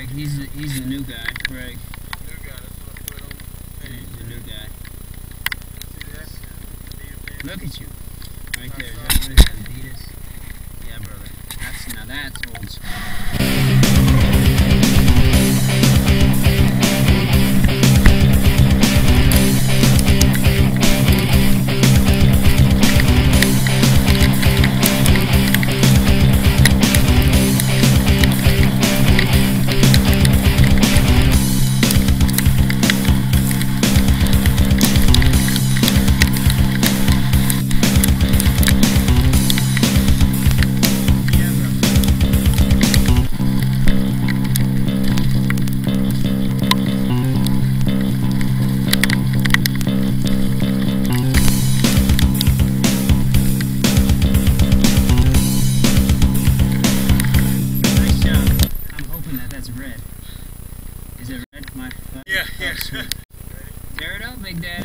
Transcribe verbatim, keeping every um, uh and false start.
Greg. He's the, he's the new guy, Greg. New guy, that's what I put on the page. He's the new guy. See this? Look at you. Right there. Is that what it is? Adidas? Yeah, brother. That's, now that's old school. That's red. Is it red? My yeah, yeah. Tear it up, Big Dad.